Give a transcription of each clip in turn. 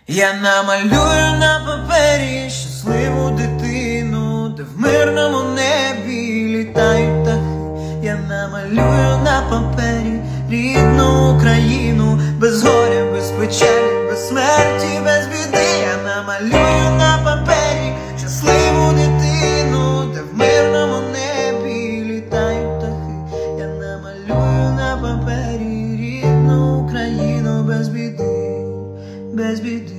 Я намалюю на папері щасливу дитину, де в мирному небі літають птахи. Я намалюю на папері рідну Україну, без горя, без печалі, без смерті, без біди. Я намалюю на папері щасливу дитину, де в мирному небі літають птахи. Я намалюю на папері рідну Україну, без біди, без біди.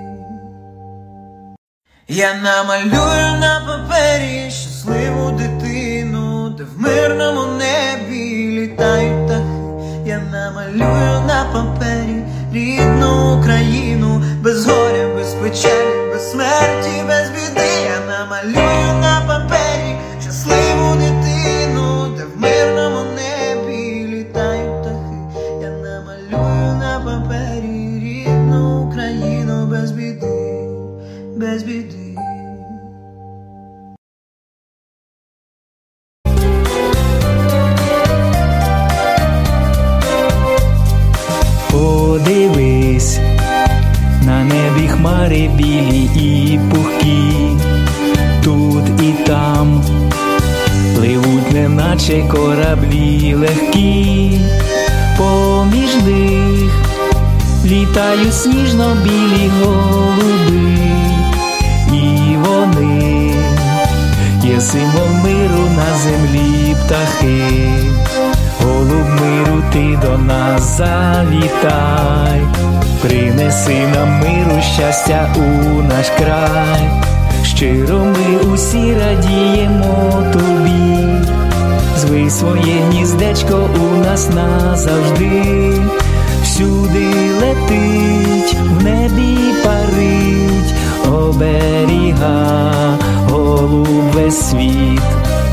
Я намалюю на папері щасливу дитину, де в мирному небі літають птахи. Я намалюю на папері рідну Україну, без горя, без печалі, без смерті, без біди. Я намалюю на папері щасливу дитину, де в мирному небі літають птахи. Я намалюю на папері рідну Україну, без біди, без біди. Подивись, на небі хмари білі і пухкі, тут і там пливуть неначе кораблі легкі, поміж них літають сніжно-білі голуби, і вони є символ миру на землі птахи. Голуб миру, ти до нас завітай, принеси нам миру, щастя у наш край. Щиро ми усі радіємо тобі, звий своє гніздечко у нас назавжди. Всюди летить, в небі парить, оберіга голуб весь світ.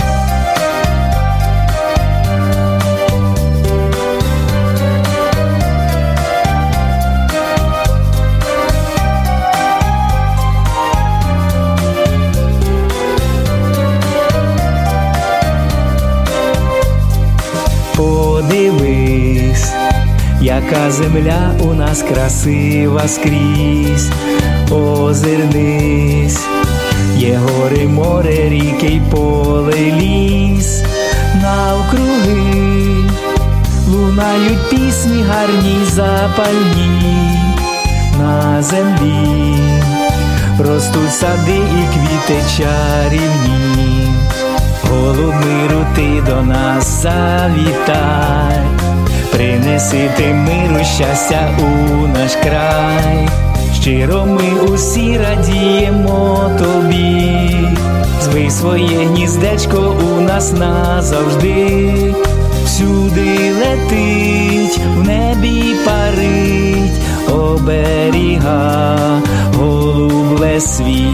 Подивись, яка земля у нас красива скрізь. Озирнись, є гори, море, ріки й поле, ліс. Навкруги лунають пісні гарні й запальні. На землі ростуть сади і квіти чарівні. Голуб миру, ти до нас завітай, принеси ти миру, щастя у наш край. Щиро ми усі радіємо тобі, звий своє гніздечко у нас назавжди. Всюди летить, в небі парить, оберіга голуб весь світ.